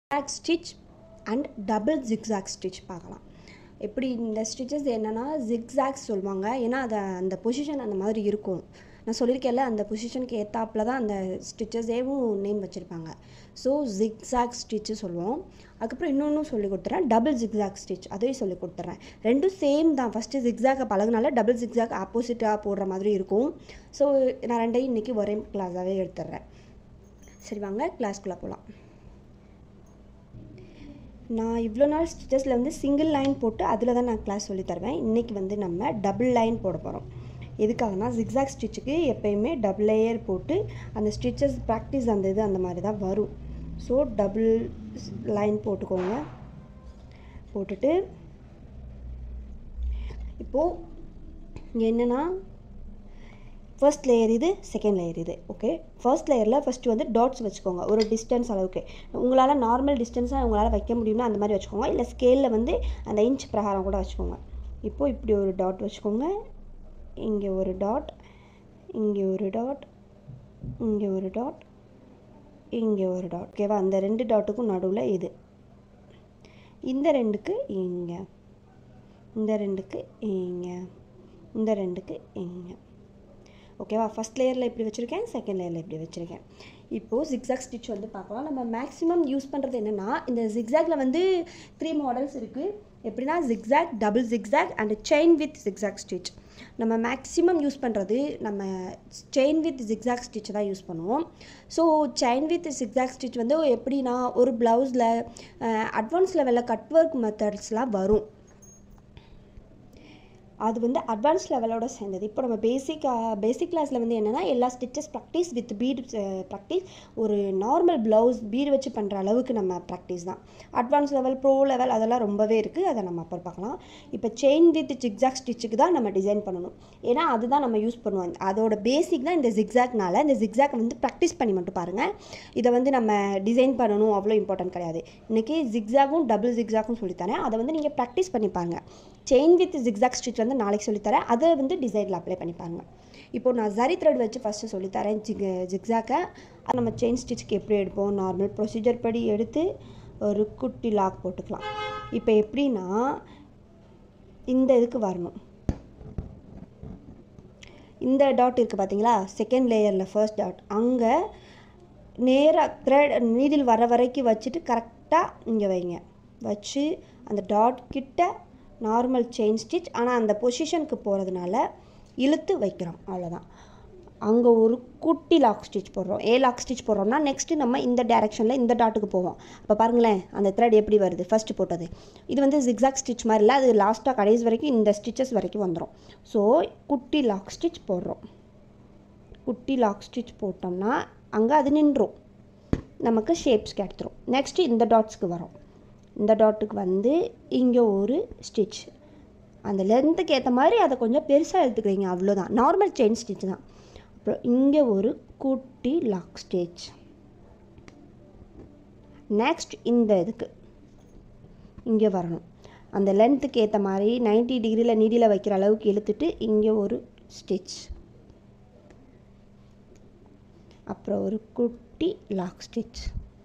zigzag stitch and double zigzag stitch பார்க்கலாம். எப்படி இந்த ஸ்டிச்சஸ் என்னென்னா ஜிக்ஸாக்ஸ் சொல்லுவாங்க. ஏன்னா அந்த பொசிஷன் அந்த மாதிரி இருக்கும். நான் சொல்லியிருக்கேன்ல, அந்த பொசிஷனுக்கு ஏற்றாப்புல தான் அந்த ஸ்டிச்சஸேவும் நேம் வச்சுருப்பாங்க. ஸோ ஜிக்ஸாக் ஸ்டிச்சு சொல்லுவோம். அதுக்கப்புறம் இன்னொன்றும் சொல்லி கொடுத்துறேன், டபுள் ஜிக்ஸாக் ஸ்டிச், அதையும் சொல்லி கொடுத்துட்றேன். ரெண்டும் சேம் தான். ஃபஸ்ட்டு ஜிக்ஸாக்கை பழகுனால டபுள் ஜிக்ஸாக் ஆப்போசிட்டாக போடுற மாதிரி இருக்கும். ஸோ நான் ரெண்டையும் இன்றைக்கி ஒரே கிளாஸாகவே எடுத்துடுறேன். சரி, வாங்க கிளாஸ்க்குள்ளே போகலாம். நான் இவ்வளோ நாள் ஸ்டிச்சஸில் வந்து சிங்கிள் லைன் போட்டு அதில் தான் நான் கிளாஸ் சொல்லி தருவேன். இன்றைக்கி வந்து நம்ம டபுள் லைன் போட போகிறோம். எதுக்காகனா ஜிக்ஸாக் ஸ்டிச்சுக்கு எப்போயுமே டபுள் லேயர் போட்டு அந்த ஸ்டிச்சஸ் ப்ராக்டிஸ் அந்த மாதிரி தான் வரும். ஸோ டபுள் லைன் போட்டுக்கோங்க. போட்டுட்டு இப்போது என்னென்னா ஃபர்ஸ்ட் லேயர் இது, செகண்ட் லேயர் இது. ஓகே, ஃபர்ஸ்ட் லேயரில் ஃபஸ்ட்டு வந்து டாட்ஸ் வச்சுக்கோங்க. ஒரு டிஸ்டன்ஸ் அளவுக்கு உங்களால் நார்மல் டிஸ்டன்ஸாக உங்களால் வைக்க முடியும்னா அந்த மாதிரி வச்சுக்கோங்க. இல்லை ஸ்கேலில் வந்து அந்த இன்ச் பிரகாரம் கூட வச்சுக்கோங்க. இப்போது இப்படி ஒரு டாட் வச்சுக்கோங்க. இங்கே ஒரு டாட், இங்கே ஒரு டாட், இங்கே ஒரு டாட், இங்கே ஒரு டாட். ஓகேவா? அந்த ரெண்டு டாட்டுக்கும் நடுவில் இது, இந்த ரெண்டுக்கு இங்கே, இந்த ரெண்டுக்கு இங்கே, இந்த ரெண்டுக்கு இங்கே. ஓகேவா? ஃபஸ்ட் லேயரில் இப்படி வச்சுருக்கேன், செகண்ட் லேயரில் இப்படி வச்சுருக்கேன். இப்போது ஜிக்ஸாக் ஸ்டிச் வந்து பார்க்கலாம். நம்ம மேக்ஸிமம் யூஸ் பண்ணுறது என்னென்னா, இந்த ஜிக்ஸாகில் வந்து 3 மாடல்ஸ் இருக்குது. எப்படின்னா zigzag, double zigzag and chain with zigzag stitch. நம்ம மேக்ஸிமம் யூஸ் பண்ணுறது நம்ம செயின் வித் ஜிக்ஸாக் ஸ்டிச் தான் யூஸ் பண்ணுவோம். So chain with zigzag stitch வந்து எப்படின்னா, ஒரு ப்ளவுஸில் அட்வான்ஸ் லெவலில் கட் ஒர்க் மெத்தட்ஸ்லாம் வரும். அது வந்து அட்வான்ஸ் லெவலோட சேர்ந்தது. இப்போ நம்ம பேசிக் கிளாஸில் வந்து என்னென்னா, எல்லா stitches practice with bead practice, ஒரு நார்மல் ப்ளவுஸ் பீடு வச்சு பண்ணுற அளவுக்கு நம்ம ப்ராக்டிஸ் தான். அட்வான்ஸ் லெவல், ப்ரோ லெவல் அதெல்லாம் ரொம்பவே இருக்குது. அதை நம்ம அப்புறம் பார்க்கலாம். இப்போ செயின் வித் ஜிக்ஸாக் ஸ்டிச்சுக்கு தான் நம்ம டிசைன் பண்ணணும். ஏன்னா அதுதான் நம்ம யூஸ் பண்ணுவோம். அதோட பேசிக் தான் இந்த ஜிக்ஸாக்னால. இந்த ஜிக்ஸாக் வந்து ப்ராக்டிஸ் பண்ணி மட்டும் பாருங்கள். இதை வந்து நம்ம டிசைன் பண்ணணும் அவ்வளோ இம்பார்ட்டன்ட் கிடையாது. இன்றைக்கி ஜிக்ஸாகும் டபுள் ஜிக்ஸாகும் சொல்லித்தரேன். அதை வந்து நீங்கள் ப்ராக்டிஸ் பண்ணி பாருங்கள். செயின் வித் ஜிக்ஸாக் ஸ்டிச் வந்து நாளைக்கு சொல்லித்தரேன். அதை வந்து டிசைனில் அப்ளை பண்ணிப்பாங்க. இப்போ நான் ஜரி த்ரெட் வச்சு ஃபஸ்ட்டு சொல்லித்தரேன் ஜிக்ஸாக்கை. அது நம்ம செயின் ஸ்டிச்சுக்கு எப்படி எடுப்போம், நார்மல் ப்ரொசீஜர் படி எடுத்து ஒரு குட்டி லாக் போட்டுக்கலாம். இப்போ எப்படின்னா, இந்த இதுக்கு வரணும். இந்த டாட் இருக்குது பார்த்தீங்களா, செகண்ட் லேயரில் ஃபர்ஸ்ட் டாட், அங்கே நேராக த்ரெட் நீடில் வர வரைக்கும் வச்சுட்டு கரெக்டாக இங்கே வைங்க. வச்சு அந்த டாட் கிட்ட நார்மல் செயின் ஸ்டிச், ஆனால் அந்த பொசிஷனுக்கு போகிறதுனால இழுத்து வைக்கிறோம், அவ்வளோதான். அங்கே ஒரு குட்டி லாக் ஸ்டிச் போடுறோம். லாக் ஸ்டிச் போடுறோம்னா நெக்ஸ்ட்டு நம்ம இந்த டைரெக்ஷனில் இந்த டாட்டுக்கு போவோம். அப்போ பாருங்களேன், அந்த த்ரெட் எப்படி வருது, ஃபஸ்ட்டு போட்டது. இது வந்து ஜிக்ஸாக் ஸ்டிச் மாதிரி இல்லை, அது லாஸ்ட்டாக கடைசி வரைக்கும் இந்த ஸ்டிச்சஸ் வரைக்கும் வந்துடும். ஸோ குட்டி லாக் ஸ்டிச் போடுறோம். குட்டி லாக் ஸ்டிச் போட்டோம்னா அங்கே அது நின்றும், நமக்கு ஷேப்ஸ் கிடைச்சிரும். நெக்ஸ்ட்டு இந்த டாட்ஸ்க்கு வரும். இந்த டாட்டுக்கு வந்து இங்கே ஒரு ஸ்டிச், அந்த லென்த்துக்கு ஏற்ற மாதிரி அதை கொஞ்சம் பெருசாக எடுத்துக்கிறீங்க, அவ்வளோதான். நார்மல் செயின் ஸ்டிச் தான். அப்புறம் இங்கே ஒரு குட்டி லாக் ஸ்டிச். நெக்ஸ்ட் இந்த இதுக்கு இங்கே வரணும். அந்த லென்த்துக்கு ஏற்ற மாதிரி 90 டிகிரியில் நீடியில் வைக்கிற அளவுக்கு இழுத்துட்டு இங்கே ஒரு ஸ்டிச், அப்புறம் ஒரு குட்டி லாக் ஸ்டிச்.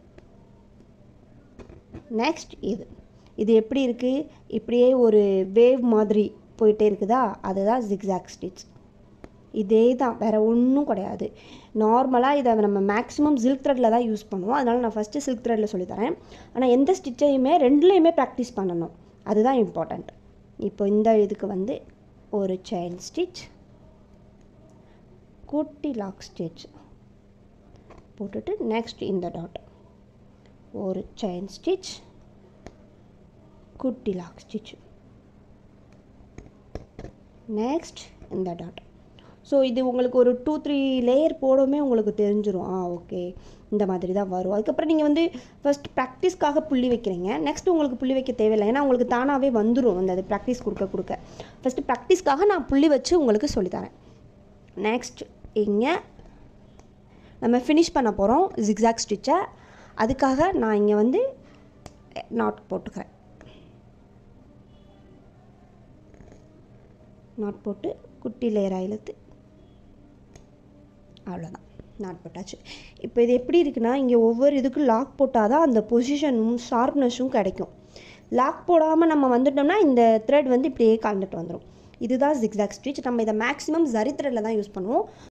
நெக்ஸ்ட் இது எப்படி இருக்குது, இப்படியே ஒரு வேவ் மாதிரி போயிட்டே இருக்குதா, அதுதான் ஜிக்ஸாக் ஸ்டிச். இதே தான், வேறு ஒன்றும் கிடையாது. நார்மலாக இதை நம்ம மேக்ஸிமம் சில்க் த்ரெட்டில் தான் யூஸ் பண்ணுவோம். அதனால் நான் ஃபஸ்ட்டு சில்க் த்ரெட்டில் சொல்லித்தரேன். ஆனால் எந்த ஸ்டிச்சையுமே ரெண்டுலேயுமே ப்ராக்டிஸ் பண்ணணும், அதுதான் இம்பார்ட்டண்ட். இப்போ இந்த இதுக்கு வந்து ஒரு செயின் ஸ்டிச், குட்டி லாக் ஸ்டிச் போட்டுட்டு நெக்ஸ்ட் இந்த டாட், ஒரு செயின் ஸ்டிச், குட்டி லாக் ஸ்டிச், நெக்ஸ்ட் இந்த டாட். ஸோ இது உங்களுக்கு ஒரு 2-3 லேயர் போடவுமே உங்களுக்கு தெரிஞ்சிடும். ஓகே, இந்த மாதிரி தான் வரும். அதுக்கப்புறம் நீங்கள் வந்து ஃபஸ்ட் ப்ராக்டிஸ்க்காக புள்ளி வைக்கிறீங்க. நெக்ஸ்ட் உங்களுக்கு புள்ளி வைக்க தேவையில்லை, ஏன்னா உங்களுக்கு தானாகவே வந்துடும் அந்த அது ப்ராக்டிஸ் கொடுக்க. ஃபஸ்ட்டு ப்ராக்டிஸ்க்காக நான் புள்ளி வச்சு உங்களுக்கு சொல்லித்தரேன். நெக்ஸ்ட் இங்கே நம்ம ஃபினிஷ் பண்ண போகிறோம் ஜிக்ஸாக் ஸ்டிச்சை. அதுக்காக நான் இங்கே வந்து நாட் போட்டுக்கிறேன். நாட் போட்டு குட்டி லேயராக இழுத்து, அவ்வளோதான். நாட் போட்டாச்சு. இப்போ இது எப்படி இருக்குன்னா, இங்கே ஒவ்வொரு இதுக்கும் லாக் போட்டால் தான் அந்த பொசிஷனும் ஷார்ப்னஸும் கிடைக்கும். லாக் போடாமல் நம்ம வந்துட்டோம்னா இந்த த்ரெட் வந்து இப்படியே கலந்துட்டு வந்துடும். இதுதான் ஜிக்ஸாக் ஸ்டிச். நம்ம இதை மேக்ஸிமம் ஜரி த்ரெட்டில் தான் யூஸ் பண்ணுவோம்.